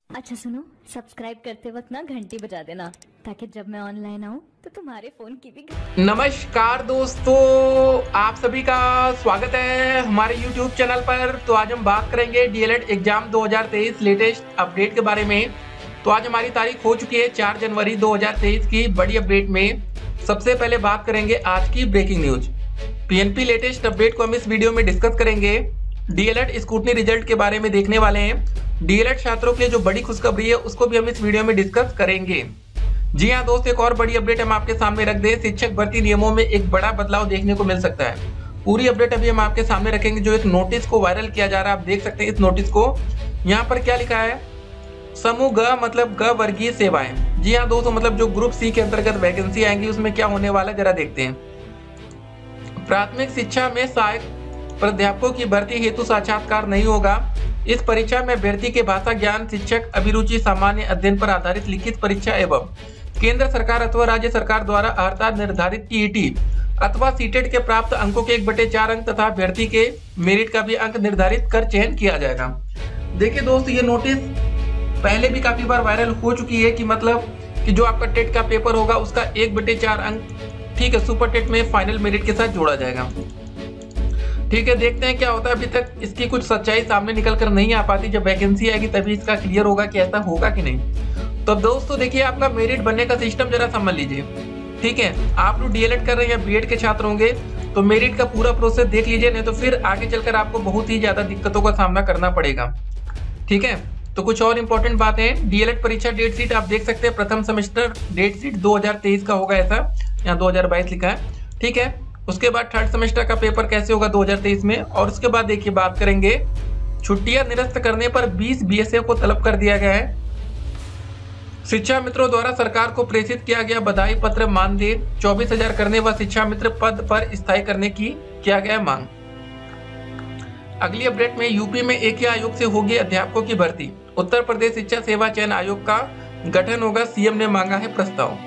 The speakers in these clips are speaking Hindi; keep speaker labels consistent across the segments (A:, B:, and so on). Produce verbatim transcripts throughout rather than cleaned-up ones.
A: अच्छा सुनो, सब्सक्राइब करते वक्त ना घंटी बजा देना ताकि जब मैं ऑनलाइन आऊँ तो तुम्हारे फोन की भी घंटी।
B: नमस्कार दोस्तों, आप सभी का स्वागत है हमारे YouTube चैनल पर। तो आज हम बात करेंगे डीएलएड एग्जाम दो हज़ार तेईस लेटेस्ट अपडेट के बारे में। तो आज हमारी तारीख हो चुकी है चार जनवरी दो हज़ार तेईस की बड़ी अपडेट में। सबसे पहले बात करेंगे आज की breaking news. PNP latest update को हम इस वीडियो में डिस्कस करेंगे। डीएलएड स्कूटनी रिजल्ट के बारे में देखने वाले हैं। डीएलएड छात्रों के लिए जो बड़ी खुशखबरी है उसको भी हम इस वीडियो में डिस्कस करेंगे। जी हाँ दोस्त, एक और बड़ी अपडेट हम आपके सामने रख दें। शिक्षक भर्ती नियमों में एक बड़ा बदलाव देखने को मिल सकता है। पूरी अपडेट अभी हम आपके सामने रखेंगे। जो एक नोटिस को वायरल किया जा रहा है, आप देख सकते हैं इस नोटिस को। यहाँ पर क्या लिखा है, समूह ग मतलब ग वर्गीय सेवाएं। जी हाँ दोस्तों, मतलब जो ग्रुप सी के अंतर्गत वैकेंसी आएंगी उसमें क्या होने वाला है जरा देखते हैं। प्राथमिक शिक्षा में सहायक प्राध्यापकों की भर्ती हेतु साक्षात्कार नहीं होगा। इस परीक्षा में अभ्यर्थी के भाषा ज्ञान, शिक्षक अभिरुचि, सामान्य अध्ययन पर आधारित लिखित परीक्षा एवं केंद्र सरकार अथवा राज्य सरकार द्वारा अर्थात निर्धारित टीईटी अथवा सीटेट के प्राप्त अंकों के एक बटे चार अंक तथा अभ्यर्थी के मेरिट का भी अंक निर्धारित कर चयन किया जाएगा। देखिए दोस्तों, ये नोटिस पहले भी काफी बार वायरल हो चुकी है कि मतलब कि जो आपका टेट का पेपर होगा उसका एक बटे चार अंक, ठीक है, सुपर टेट में फाइनल मेरिट के साथ जोड़ा जाएगा। ठीक है, देखते हैं क्या होता है। अभी तक इसकी कुछ सच्चाई सामने निकल कर नहीं आ पाती। जब वैकेंसी आएगी तभी इसका क्लियर होगा कि ऐसा होगा कि नहीं। तो दोस्तों देखिए, आपका मेरिट बनने का सिस्टम जरा समझ लीजिए। ठीक है, आप लोग डीएलएड कर रहे हैं या बीएड के छात्र होंगे तो मेरिट का पूरा प्रोसेस देख लीजिए, नहीं तो फिर आगे चलकर आपको बहुत ही ज्यादा दिक्कतों का सामना करना पड़ेगा। ठीक है, तो कुछ और इंपॉर्टेंट बातें। डीएलएड परीक्षा डेट शीट आप देख सकते हैं, प्रथम सेमेस्टर डेट शीट दो हज़ार तेईस का होगा, ऐसा यहाँ दो हज़ार बाईस लिखा है। ठीक है, उसके बाद थर्ड सेमेस्टर का पेपर कैसे होगा दो हज़ार तेईस में। और उसके बाद देखिए बात करेंगे, छुट्टियां निरस्त करने पर बीस बीएसए को तलब कर दिया गया है। शिक्षा मित्रों द्वारा सरकार को प्रेषित किया गया बधाई पत्र मानदेय चौबीस हजार करने व शिक्षा मित्र पद पर स्थायी करने की किया गया मांग। अगली अपडेट में, यूपी में एक ही आयोग से होगी अध्यापकों की भर्ती। उत्तर प्रदेश शिक्षा सेवा चयन आयोग का गठन होगा, सीएम ने मांगा है प्रस्ताव।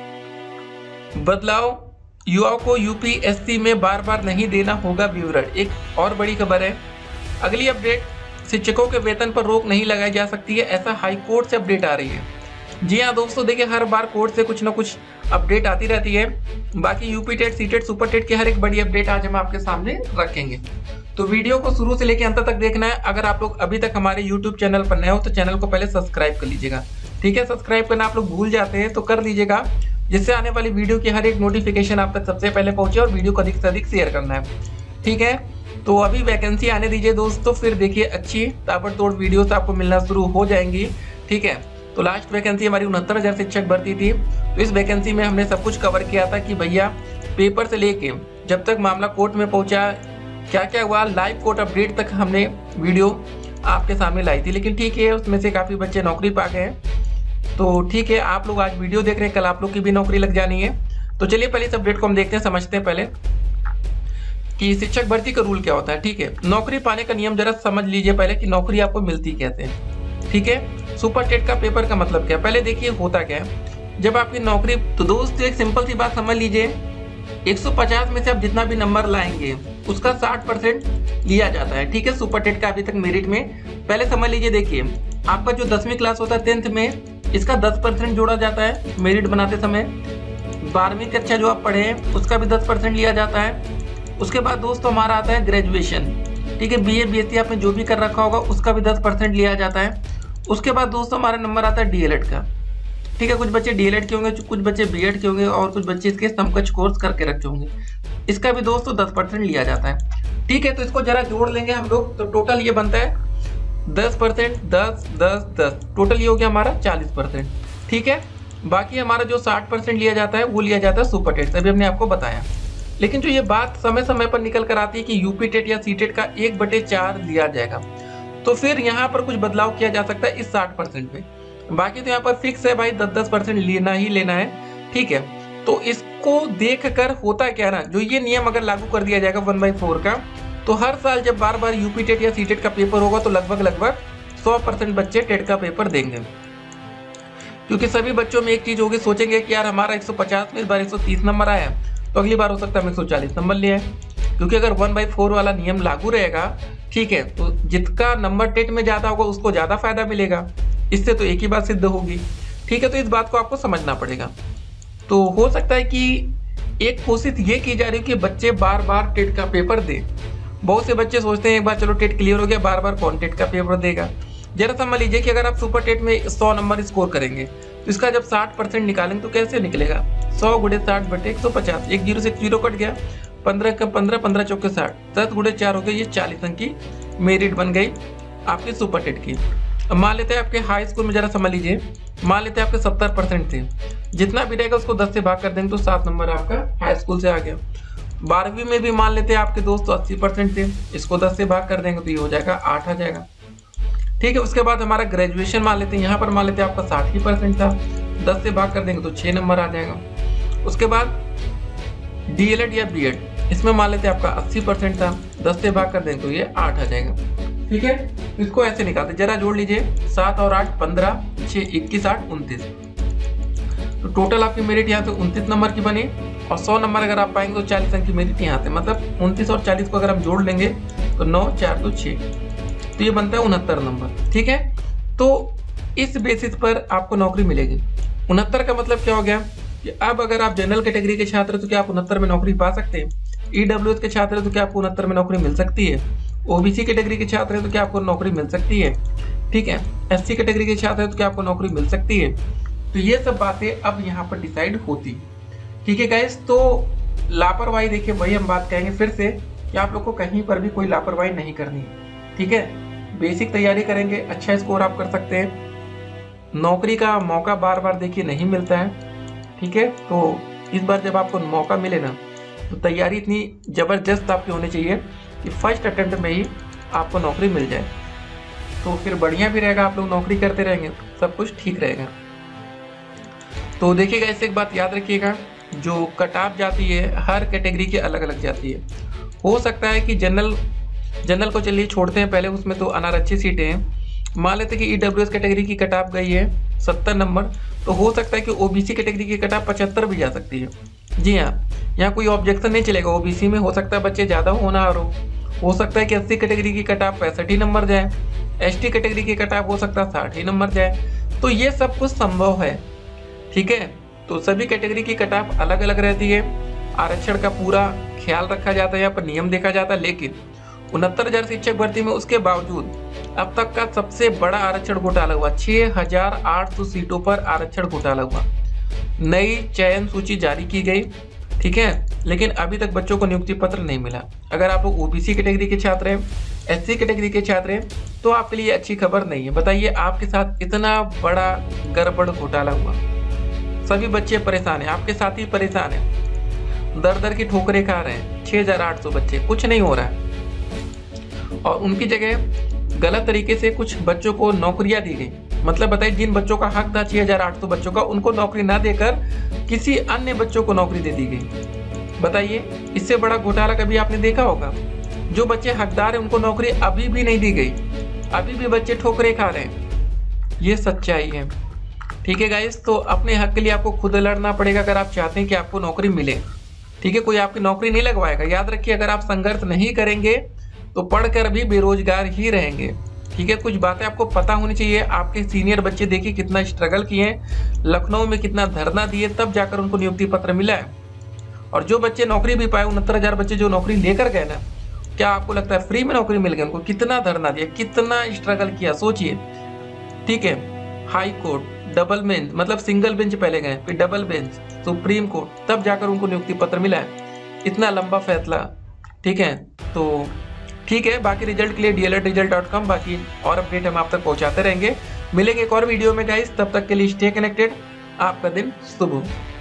B: बदलाव, युवाओं को यूपीएससी में बार बार नहीं देना होगा विवरण। एक और बड़ी खबर है। अगली अपडेट, शिक्षकों के वेतन पर रोक नहीं लगाई जा सकती है, ऐसा हाई कोर्ट से अपडेट आ रही है। जी हाँ दोस्तों, देखिए हर बार कोर्ट से कुछ ना कुछ अपडेट आती रहती है। बाकी UP TET, C TET, super TET की हर एक बड़ी अपडेट आज हम आपके सामने रखेंगे। तो वीडियो को शुरू से लेकर अंत तक देखना है। अगर आप लोग अभी तक हमारे यूट्यूब चैनल पर नए हो तो चैनल को पहले सब्सक्राइब कर लीजिएगा। ठीक है, सब्सक्राइब करना आप लोग भूल जाते हैं तो कर दीजिएगा, जिससे आने वाली वीडियो की हर एक नोटिफिकेशन आप तक सबसे पहले पहुंचे। और वीडियो को अधिक से अधिक शेयर करना है। ठीक है, तो अभी वैकेंसी आने दीजिए दोस्तों, फिर देखिए अच्छी ताबड़तोड़ वीडियोस आपको मिलना शुरू हो जाएंगी। ठीक है, तो लास्ट वैकेंसी हमारी उनहत्तर हजार शिक्षक भर्ती थी। तो इस वैकेंसी में हमने सब कुछ कवर किया था कि भैया पेपर से लेके जब तक मामला कोर्ट में पहुंचा, क्या क्या हुआ, लाइव कोर्ट अपडेट तक हमने वीडियो आपके सामने लाई थी। लेकिन ठीक है, उसमें से काफी बच्चे नौकरी पा गए हैं। तो ठीक है, आप लोग आज वीडियो देख रहे हैं, कल आप लोग की भी नौकरी लग जानी है। तो चलिए पहले इस अपडेट को हम देखते हैं, समझते हैं पहले कि शिक्षक भर्ती का रूल क्या होता है। ठीक है, नौकरी पाने का नियम जरा समझ लीजिए पहले कि नौकरी आपको मिलती कैसे है। ठीक है, सुपर टेट का पेपर का मतलब क्या है, पहले देखिए होता क्या है जब आपकी नौकरी। तो दोस्तों एक सिंपल सी बात समझ लीजिए, एक सौ पचास में से आप जितना भी नंबर लाएंगे उसका साठ परसेंट लिया जाता है। ठीक है, सुपर टेट का अभी तक मेरिट में पहले समझ लीजिए। देखिए आपका जो दसवीं क्लास होता है टेंथ में, इसका दस परसेंट जोड़ा जाता है मेरिट बनाते समय। बारहवीं कक्षा जो आप पढ़े हैं उसका भी दस परसेंट लिया जाता है। उसके बाद दोस्तों हमारा आता है ग्रेजुएशन। ठीक है, बीए बीएससी आपने जो भी कर रखा होगा उसका भी दस परसेंट लिया जाता है। उसके बाद दोस्तों हमारा नंबर आता है डीएलएड का। ठीक है, कुछ बच्चे डीएलएड के होंगे, कुछ बच्चे बीएड के होंगे और कुछ बच्चे इसके समकक्ष कोर्स करके रखे होंगे। इसका भी दोस्तों दस परसेंट लिया जाता है। ठीक है, तो इसको जरा जोड़ लेंगे हम लोग, तो टोटल ये बनता है दस परसेंट, दस दस दस, टोटल ये हो गया हमारा चालीस परसेंट। ठीक है, बाकी हमारा जो साठ परसेंट लिया जाता है वो लिया जाता है सुपर टेट से, अभी हमने आपको बताया। लेकिन जो ये बात समय समय पर निकल कर आती है कि यूपी टेट या सी टेट का एक बटे चार लिया जाएगा, तो फिर यहाँ पर कुछ बदलाव किया जा सकता है इस साठ परसेंट पे। बाकी तो यहाँ पर फिक्स है भाई, दस दस परसेंट लेना ही लेना है। ठीक है, तो इसको देख कर होता क्या ना, जो ये नियम अगर लागू कर दिया जाएगा वन बाई फोर का, तो हर साल जब बार बार यूपी टेट या सी टेट का पेपर होगा तो लगभग लगभग सौ परसेंट बच्चे टेट का पेपर देंगे। क्योंकि सभी बच्चों में एक चीज होगी, सोचेंगे कि यार हमारा एक सौ पचास में इस बार एक सौ तीस नंबर आया तो अगली बार हो सकता है हम एक सौ चालीस नंबर ले आए। क्योंकि अगर वन बाई फोर वाला नियम लागू रहेगा, ठीक है, तो जिसका नंबर टेट में ज्यादा होगा उसको ज्यादा फायदा मिलेगा। इससे तो एक ही बात सिद्ध होगी। ठीक है, तो इस बात को आपको समझना पड़ेगा। तो हो सकता है कि एक कोशिश ये की जा रही है कि बच्चे बार बार टेट का पेपर दें। बहुत से बच्चे सोचते हैं एक बार चलो टेट क्लियर हो गया, बार बार कौन टेट का पेपर देगा। जरा समझ लीजिए कि अगर आप सुपर टेट में सौ नंबर स्कोर करेंगे तो इसका जब साठ परसेंट निकालेंगे तो कैसे निकलेगा? सौ गुड़े साठ बटे एक सौ पचास, एक जीरो से एक जीरो कट गया, पंद्रह का पंद्रह, पंद्रह चौके साठ, दस गुड़े चार हो गए, ये चालीस अंक की मेरिट बन गई आपकी सुपर टेट की। अब मान लेते हैं आपके हाई स्कूल में, जरा समझ लीजिए, मान लेते हैं आपके सत्तर परसेंट थे, जितना भी रहेगा उसको दस से भाग कर देंगे तो सात नंबर आपका हाई स्कूल से आ गया। बारहवीं में भी मान लेते हैं आपके दोस्त अस्सी परसेंट थे, इसको दस से भाग कर देंगे तो ये हो जाएगा आठ आ जाएगा। ठीक है, उसके बाद हमारा ग्रेजुएशन मान लेते हैं, यहाँ पर मान लेते हैं आपका साठ ही परसेंट था, दस से भाग कर देंगे तो छः नंबर आ जाएगा। उसके बाद डीएलएड या बीएड, इसमें मान लेते हैं आपका अस्सी परसेंट था, दस से भाग कर देंगे तो ये आठ आ जाएगा। ठीक है, इसको ऐसे निकालते, जरा जोड़ लीजिए, सात और आठ पंद्रह, छः इक्कीस, आठ उनतीस, तो टोटल आपकी मेरिट यहाँ से उनतीस नंबर की बनी। और सौ नंबर अगर आप पाएंगे तो चालीस अंक की मेरिट यहाँ से, मतलब उनतीस और चालीस को अगर हम जोड़ लेंगे तो नौ चार दो छः, तो ये बनता है उनहत्तर नंबर। ठीक है, तो इस बेसिस पर आपको नौकरी मिलेगी। उनहत्तर का मतलब क्या हो गया कि अब अगर आप जनरल कैटेगरी के छात्र हैं तो क्या आप उनहत्तर में नौकरी पा सकते हैं? ईडब्ल्यूएस के छात्र हैं तो क्या आपको उनहत्तर में नौकरी मिल सकती है? ओबीसी कैटेगरी के छात्र हैं तो क्या आपको नौकरी मिल सकती है? ठीक है, एससी कैटेगरी के छात्र हैं तो क्या आपको नौकरी मिल सकती है? तो ये सब बातें अब यहाँ पर डिसाइड होती। ठीक है गाइस, तो लापरवाही देखिए, वही हम बात कहेंगे फिर से कि आप लोग को कहीं पर भी कोई लापरवाही नहीं करनी है। ठीक है, बेसिक तैयारी करेंगे, अच्छा स्कोर आप कर सकते हैं। नौकरी का मौका बार बार देखिए नहीं मिलता है। ठीक है, तो इस बार जब आपको मौका मिले ना तो तैयारी इतनी ज़बरदस्त आपकी होनी चाहिए कि फर्स्ट अटेम्प्ट में ही आपको नौकरी मिल जाए, तो फिर बढ़िया भी रहेगा, आप लोग नौकरी करते रहेंगे, सब कुछ ठीक रहेगा। तो देखिएगा, इससे एक बात याद रखिएगा, जो कट ऑफ जाती है हर कैटेगरी की अलग अलग जाती है। हो सकता है कि जनरल जनरल को चलिए छोड़ते हैं पहले, उसमें तो अनारक्षित सीटें हैं। मान लेते हैं कि ईडब्ल्यूएस कैटेगरी की कट ऑफ गई है सत्तर नंबर, तो हो सकता है कि ओबीसी कैटेगरी की कट ऑफ पचहत्तर भी जा सकती है। जी हाँ, यहाँ कोई ऑब्जेक्शन नहीं चलेगा। ओबीसी में हो सकता है बच्चे ज़्यादा होनहार हो हो सकता है कि अस्सी कैटेगरी की कट ऑफ पैंसठ ही नंबर जाए, एसटी कैटेगरी की कट ऑफ हो सकता है साठ ही नंबर जाए। तो ये सब कुछ संभव है। ठीक है, तो सभी कैटेगरी की कट ऑफ अलग अलग रहती है, आरक्षण का पूरा ख्याल रखा जाता है, यहाँ पर नियम देखा जाता है। लेकिन उनहत्तर हजार शिक्षक भर्ती में उसके बावजूद अब तक का सबसे बड़ा आरक्षण घोटाला हुआ, छह हजार आठ सौ सीटों पर आरक्षण घोटाला हुआ। नई चयन सूची जारी की गई। ठीक है, लेकिन अभी तक बच्चों को नियुक्ति पत्र नहीं मिला। अगर आप लोग ओबीसी कैटेगरी के छात्र हैं, एससी कैटेगरी के छात्र हैं, तो आपके लिए अच्छी खबर नहीं है। बताइए, आपके साथ इतना बड़ा गड़बड़ घोटाला हुआ, सभी बच्चे परेशान हैं, आपके साथ ही परेशान हैं, दर दर की ठोकरें खा रहे हैं। छह हजार आठ सौ बच्चे, कुछ नहीं हो रहा है। और उनकी जगह गलत तरीके से कुछ बच्चों को नौकरियां दी गई। मतलब बताइए, जिन बच्चों का हक था छह हजार आठ सौ बच्चों का, उनको नौकरी ना देकर किसी अन्य बच्चों को नौकरी दे दी गई। बताइए, इससे बड़ा घोटाला कभी आपने देखा होगा? जो बच्चे हकदार हैं उनको नौकरी अभी भी नहीं दी गई, अभी भी बच्चे ठोकरें खा रहे हैं। ये सच्चाई है। ठीक है गाइस, तो अपने हक के लिए आपको खुद लड़ना पड़ेगा अगर आप चाहते हैं कि आपको नौकरी मिले। ठीक है, कोई आपकी नौकरी नहीं लगवाएगा। याद रखिए, अगर आप संघर्ष नहीं करेंगे तो पढ़कर भी बेरोजगार ही रहेंगे। ठीक है, कुछ बातें आपको पता होनी चाहिए। आपके सीनियर बच्चे देखिए कितना स्ट्रगल किए हैं, लखनऊ में कितना धरना दिए, तब जाकर उनको नियुक्ति पत्र मिला है। और जो बच्चे नौकरी भी पाए, उनहत्तर हजार बच्चे जो नौकरी लेकर गए ना, क्या आपको लगता है फ्री में नौकरी मिल गई उनको? कितना धरना दिया, कितना स्ट्रगल किया, सोचिए। ठीक है, हाई कोर्ट, डबल बेंच, मतलब सिंगल बेंच पहले गए, फिर डबल बेंच, सुप्रीम कोर्ट, तब जाकर उनको नियुक्ति पत्र मिला है। इतना लंबा फैसला। ठीक है, तो ठीक है, बाकी रिजल्ट के लिए D El Ed result dot com, बाकी और अपडेट हम आप तक पहुंचाते रहेंगे। मिलेंगे एक और वीडियो में गाइस, तब तक के लिए स्टे कनेक्टेड। आपका दिन शुभ हो।